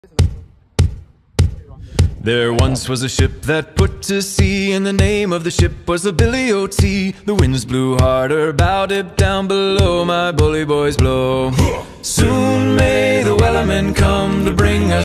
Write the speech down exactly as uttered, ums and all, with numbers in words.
There once was a ship that put to sea, and the name of the ship was the Billy O T. The winds blew harder, bowed it down below, my bully boys blow. Soon may the wellerman come to bring us